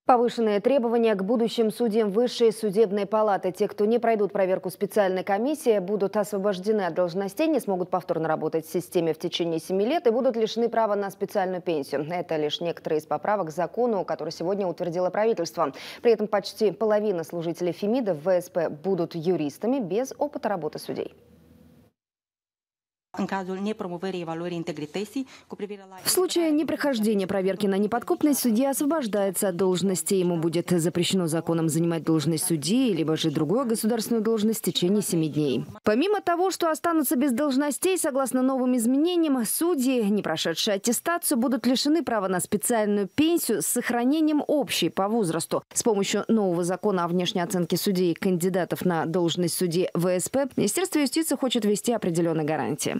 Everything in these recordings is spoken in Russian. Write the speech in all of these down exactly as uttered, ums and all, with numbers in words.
Повышенные требования к будущим судьям Высшей судебной палаты. Те, кто не пройдут проверку специальной комиссии, будут освобождены от должностей, не смогут повторно работать в системе в течение семи лет и будут лишены права на специальную пенсию. Это лишь некоторые из поправок к закону, который сегодня утвердило правительство. При этом почти половина служителей Фемида в ВСП будут юристами без опыта работы судей. В случае непрохождения проверки на неподкупность судья освобождается от должности. Ему будет запрещено законом занимать должность судьи, либо же другую государственную должность в течение семи дней. Помимо того, что останутся без должностей, согласно новым изменениям, судьи, не прошедшие аттестацию, будут лишены права на специальную пенсию с сохранением общей по возрасту. С помощью нового закона о внешней оценке судей и кандидатов на должность судьи ВСП Министерство юстиции хочет ввести определенные гарантии.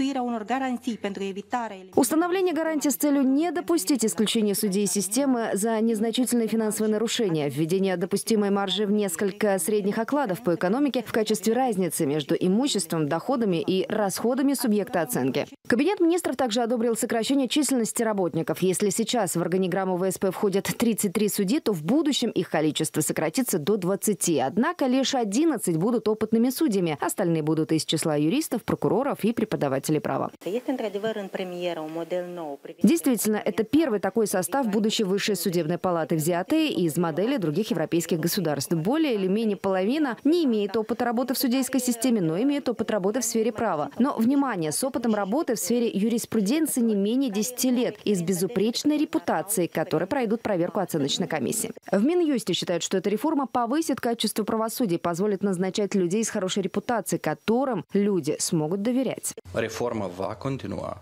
Установление гарантий с целью не допустить исключения судей системы за незначительные финансовые нарушения, введение допустимой маржи в несколько средних окладов по экономике в качестве разницы между имуществом, доходами и расходами субъекта оценки. Кабинет министров также одобрил сокращение численности работников. Если сейчас в органиграмму ВСП входят тридцать три судьи, то в будущем их количество сократится до двадцати. Однако лишь одиннадцать будут опытными судьями. Остальные будут из числа юристов, прокуроров и преподавателей. преподавателей права. Действительно, это первый такой состав будущей Высшей судебной палаты, взятый из модели других европейских государств. Более или менее половина не имеет опыта работы в судейской системе, но имеет опыт работы в сфере права. Но, внимание, с опытом работы в сфере юриспруденции не менее десяти лет и с безупречной репутацией, которые пройдут проверку оценочной комиссии. В Минюсте считают, что эта реформа повысит качество правосудия и позволит назначать людей с хорошей репутацией, которым люди смогут доверять. Реформа va continua.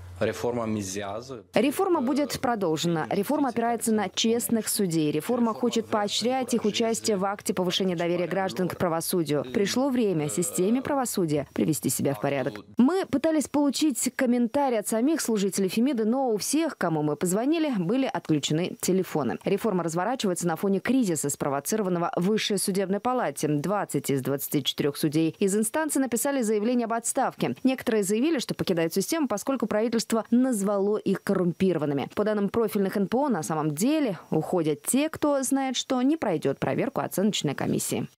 Реформа будет продолжена. Реформа опирается на честных судей. Реформа хочет поощрять их участие в акте повышения доверия граждан к правосудию. Пришло время системе правосудия привести себя в порядок. Мы пытались получить комментарий от самих служителей Фемида, но у всех, кому мы позвонили, были отключены телефоны. Реформа разворачивается на фоне кризиса, спровоцированного Высшей судебной палате. двадцать из двадцати четырёх судей из инстанции написали заявление об отставке. Некоторые заявили, что покидают систему, поскольку правительство назвало их коррумпированными. По данным профильных эн пэ о, на самом деле уходят те, кто знает, что не пройдет проверку оценочной комиссии.